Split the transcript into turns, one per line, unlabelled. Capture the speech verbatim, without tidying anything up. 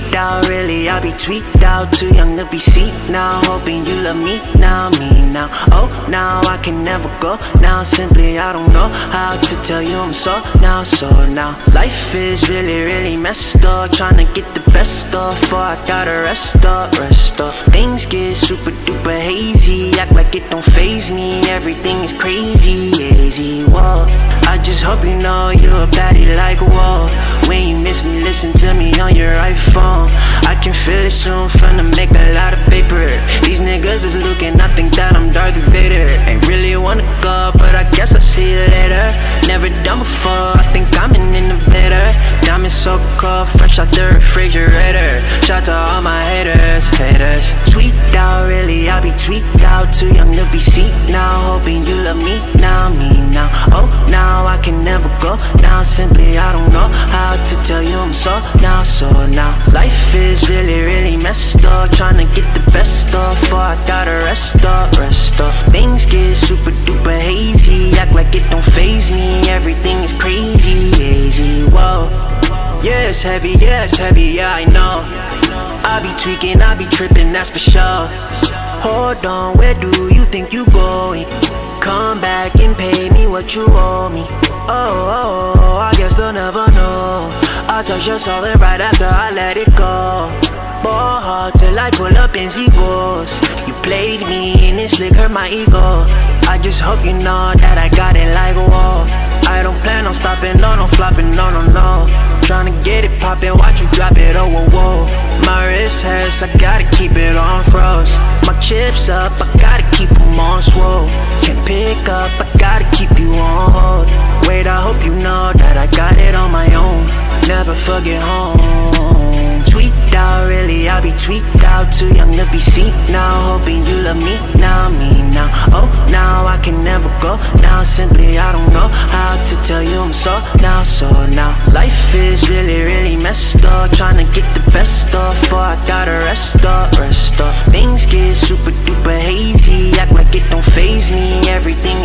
tweaked out, really, I be tweaked out. Too young to be seen now, hoping you love me now, me now. Oh, now I can never go now, simply I don't know how to tell you I'm so now, so now. Life is really, really messed up, trying to get the best of, before I gotta rest up, rest up. Things get super duper hazy, act like it don't faze me, everything is crazy, hazy, whoa. I just hope you know you're a baddie like whoa. When you miss me, listen to me on your iPhone. I can feel it soon, finna make a lot of paper. These niggas is looking, I think that I'm Darth Vader. Ain't really wanna go, but I guess I'll see you later. Never done before, I think I'm an innovator. Diamonds so cold, fresh out the refrigerator. Shout to all my haters, haters. Tweaked out, really, I be tweaked out. Too young to be seen now, hoping you love me now, me now. Oh, now I can never go now, simply I don't know how to tell you I'm so now, so now. Life is really, really messed up, trying to get the best of, before I gotta rest up, rest up. Things get super duper hazy, act like it don't faze me, everything is crazy, hazy, whoa. Yeah, it's heavy, yeah, it's heavy, yeah, I know. I be tweaking, I be tripping, that's for sure. Hold on, where do you think you going? Come back and pay me what you owe me. Oh, oh, oh, I guess they'll never know. I'll touch your soul and right after I let it go. Ball hard till I pull up and see ghosts. You played me and it slick hurt my ego. I just hope you know that I got it like a wall. I don't plan on stopping, no, no flopping, no, no, no. Tryna get it poppin', watch you drop it, oh, whoa, whoa. My wrist hurts, I gotta keep it on froze. My chips up, I gotta keep them on swole. Can't pick up, I gotta keep you on hold. Wait, I hope you know that I got it on my own. Never forget home. Tweaked out, really, I be tweaked out. Too young to be seen now, hoping you love me now, me now. Oh, now I can never go now, simply I don't know how to tell you I'm so now, so now. Life is really, really messed up, trying to get the best of, before I gotta rest up, rest up. Things get super duper hazy, act like it don't faze me, everything